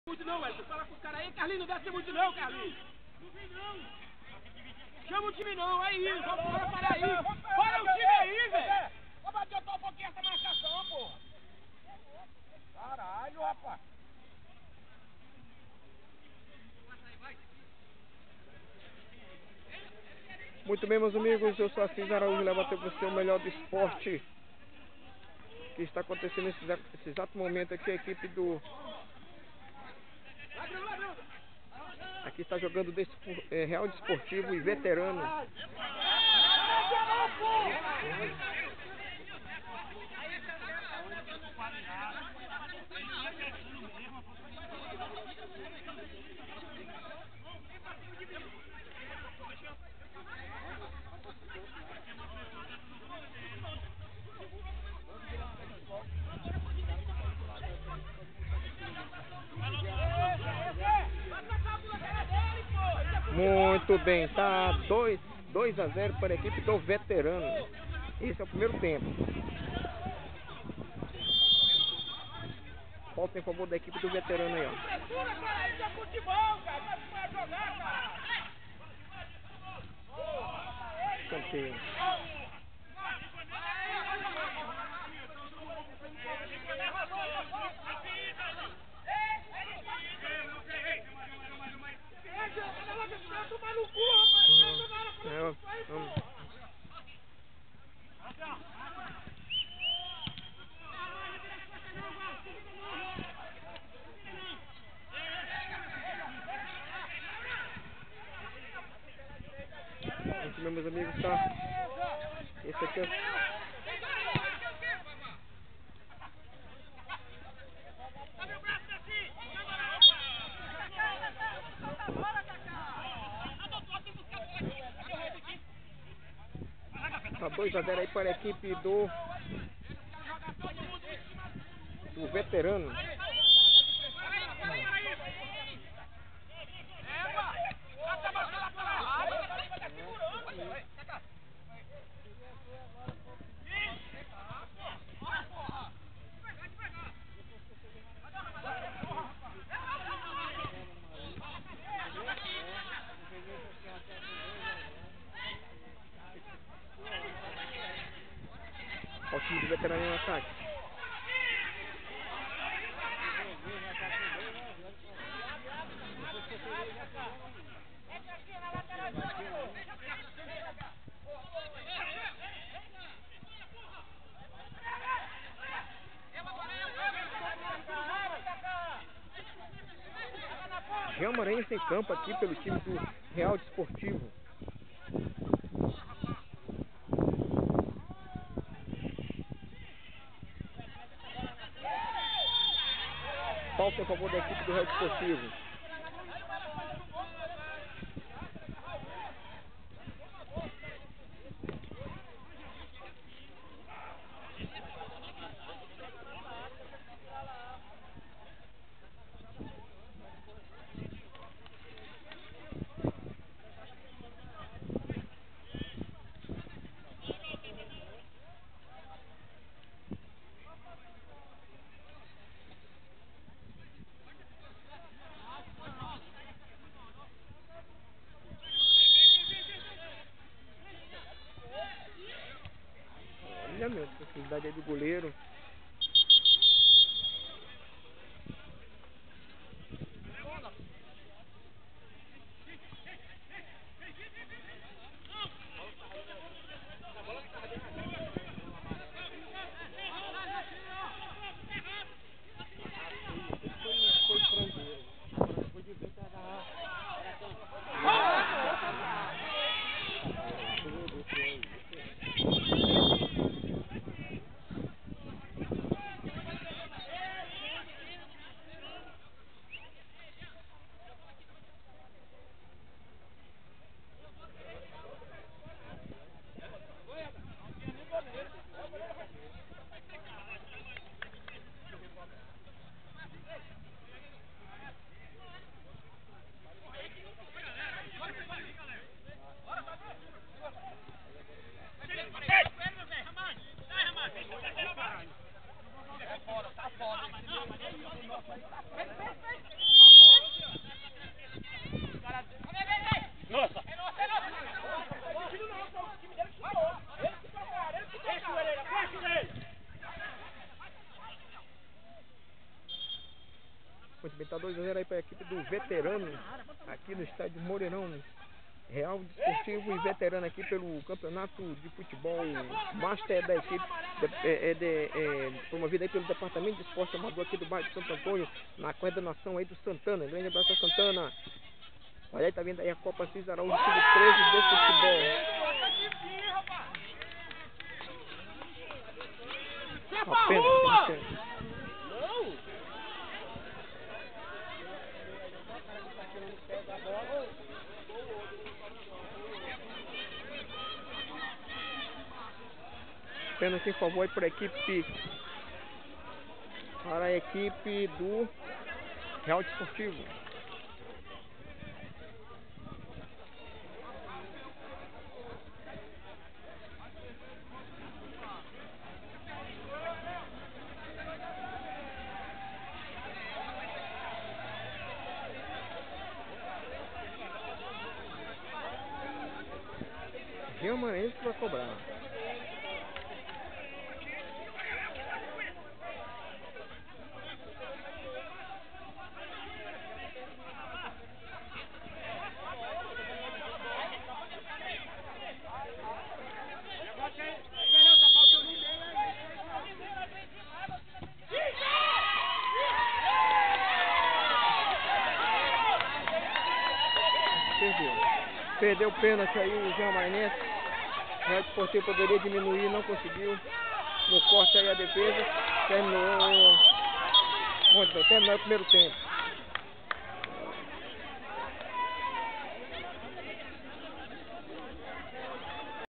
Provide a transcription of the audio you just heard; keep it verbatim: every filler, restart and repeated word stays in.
Muito não, Edson. Fala com os caras aí. Carlinhos, não desce muito não, Carlinhos. Não vem não. Chama o time não, aí. Vamos para parar aí. Para o time aí, velho. Vamos adiantar um pouquinho essa marcação, porra. Caralho, rapaz. Muito bem, meus amigos, eu sou Assis Araújo, levo até você o melhor do esporte que está acontecendo nesse, nesse exato momento aqui. A equipe do... Aqui está jogando desse, é, Real Desportivo e Veterano. Muito bem, tá dois a zero para a equipe do Veterano. Esse é o primeiro tempo. Falta em favor da equipe do Veterano aí, ó. Escanteio. Muito bem, meus amigos, tá? Esse aqui é... Tá dois a zero aí para a equipe do... do Veterano. Olha o time do Veterano no ataque. Jean Maranhense em campo aqui pelo time do Real Desportivo. Falta em favor da equipe do Real Desportivo. Olha, meu, a facilidade aí do goleiro. Muito bem, tá dois a zero aí para a equipe do Veterano, aqui no estádio Moreirão. Real Desportivo e Veterano aqui pelo campeonato de futebol Master da equipe de, é, de, é, promovido aí pelo Departamento de Esporte Amador aqui do bairro de Santo Antônio, na coordenação aí do Santana. Grande abraço a Santana. Olha aí, tá vendo aí a Copa Assis Araújo, time treze do futebol. Apenas Pênalti em favor para a equipe para a equipe do Real Desportivo. Gilmarense que vai cobrar. Perdeu. Perdeu o pênalti aí o Jean Marinense. O Real Desportivo poderia diminuir, não conseguiu. No corte aí a defesa. Terminou. Muito bem, terminou o primeiro tempo.